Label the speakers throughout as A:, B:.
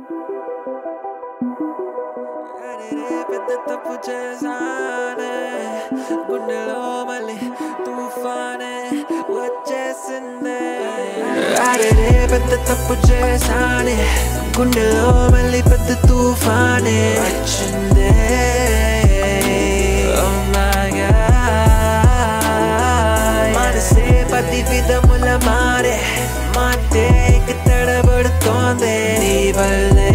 A: పెద్ద తప్పు చేశానే గుండెలో మళ్ళీ తుఫానే వచ్చేసిందే అరే పెద్ద తప్పు చేశానే గుండెలో మళ్ళీ పెద్ద తుఫానే వచ్చిందే Oh my God మనసే పది విధముల మారే మాటే తడబడుతోందే నీ వల్లే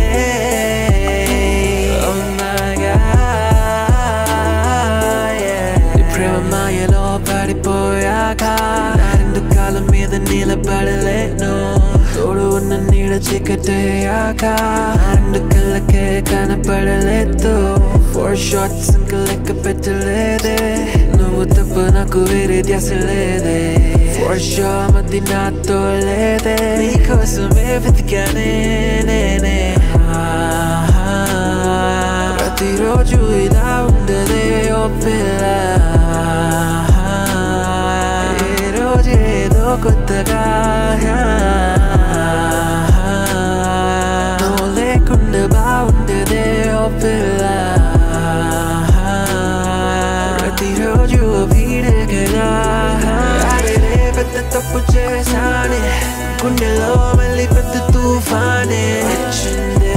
A: మాయలో పడిపోయాక రెండు కాళ్ళ మీద నిలబడలేను తోడు ఉన్న నీడ చీకటయ్యాక రెండు కళ్ళకే కనపడలేదు 4 shots ఇంకా లెక్క పెట్టలేదే నువ్వు తప్ప నాకు వేరే ధ్యాస లేదే 4 shot మధ్య నాతో లేదే నీకోసమే వెతికానే నేనే ప్రతిరోజు ఇలా ఉండదే ఓ పిల్ల కొత్తగా నువ్వు లేకుండా బాగుండేదే ఓ పిల్ల ప్రతిరోజు వీడగలా అరే పెద్ద తప్పు చేశానే గుండెలో మళ్ళీ పెద్ద తుఫానే వచ్చిందే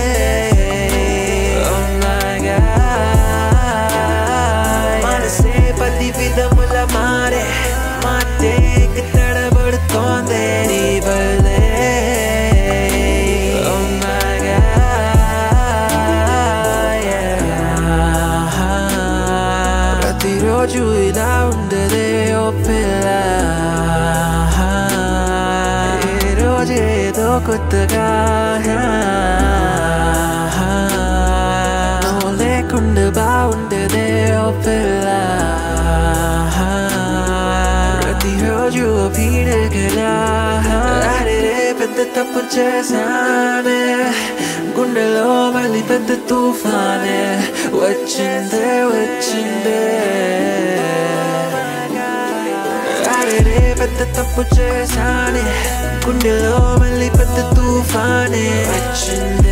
A: Oh my God మనసే పది విధముల మారే మాటే తడబడుతోందే నీ వల్లే Oh my God ప్రతిరోజు ఇలా ఉండదే ఓ పిల్ల ఏ రోజు ఏదో కొత్తగా నువ్వు లేకుండా బాగుండేదే ఓ పిల్ల ప్రతిరోజు వీడగలా అరే పెద్ద తప్పు చేశానే గుండెలో మళ్ళీ పెద్ద తుఫానే వచ్చిందే అరే పెద్ద తప్పు చేశానే గుండెలో మళ్ళీ పెద్ద తుఫానే వచ్చిందే